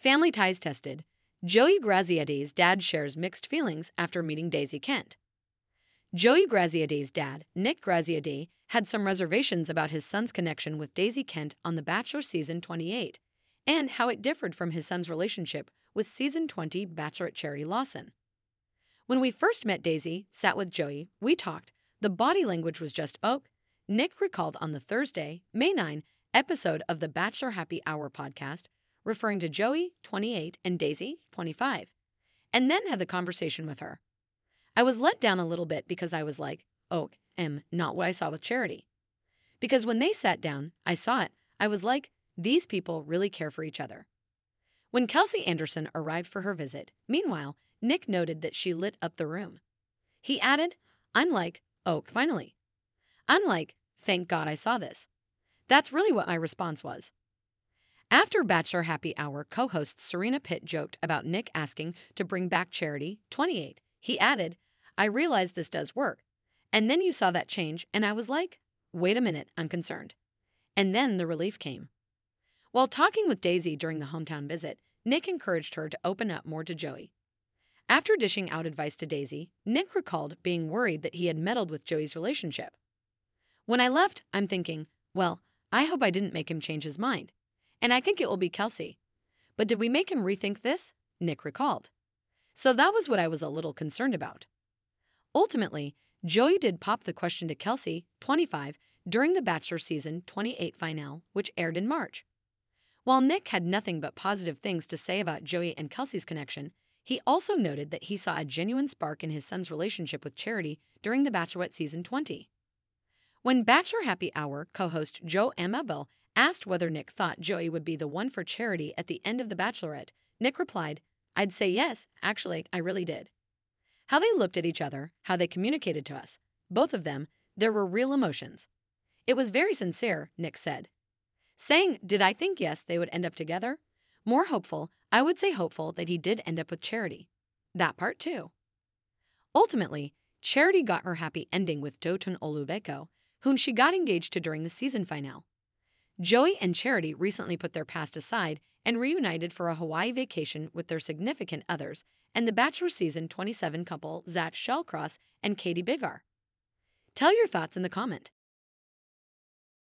Family ties tested. Joey Graziadei's dad shares mixed feelings after meeting Daisy Kent. Joey Graziadei's dad, Nick Graziadei, had some reservations about his son's connection with Daisy Kent on The Bachelor Season 28, and how it differed from his son's relationship with Season 20 Bachelorette Charity Lawson. When we first met Daisy, sat with Joey, we talked. The body language was just oak, Nick recalled on the Thursday, May 9, episode of the Bachelor Happy Hour podcast, referring to Joey, 28, and Daisy, 25, and then had the conversation with her. I was let down a little bit because I was like, not what I saw with Charity. Because when they sat down, I saw it. I was like, these people really care for each other. When Kelsey Anderson arrived for her visit, meanwhile, Nick noted that she lit up the room. He added, I'm like, finally. I'm like, thank God I saw this. That's really what my response was. After Bachelor Happy Hour, co-host Serena Pitt joked about Nick asking to bring back Charity, 28. He added, I realized this does work. And then you saw that change, and I was like, wait a minute, I'm concerned. And then the relief came. While talking with Daisy during the hometown visit, Nick encouraged her to open up more to Joey. After dishing out advice to Daisy, Nick recalled being worried that he had meddled with Joey's relationship. When I left, I'm thinking, well, I hope I didn't make him change his mind. And I think it will be Kelsey. But did we make him rethink this? Nick recalled. So that was what I was a little concerned about. Ultimately, Joey did pop the question to Kelsey, 25, during the Bachelor Season 28 finale, which aired in March. While Nick had nothing but positive things to say about Joey and Kelsey's connection, he also noted that he saw a genuine spark in his son's relationship with Charity during the Bachelorette Season 20. When Bachelor Happy Hour co-host Joe Amabel asked whether Nick thought Joey would be the one for Charity at the end of The Bachelorette, Nick replied, I'd say yes, actually, I really did. How they looked at each other, how they communicated to us, both of them, there were real emotions. It was very sincere, Nick said. Saying, did I think yes, they would end up together? More hopeful, I would say hopeful that he did end up with Charity. That part too. Ultimately, Charity got her happy ending with Dotun Olubeko, whom she got engaged to during the season finale. Joey and Charity recently put their past aside and reunited for a Hawaii vacation with their significant others and the Bachelor Season 27 couple Zach Shellcross and Katie Bigar. Tell your thoughts in the comment.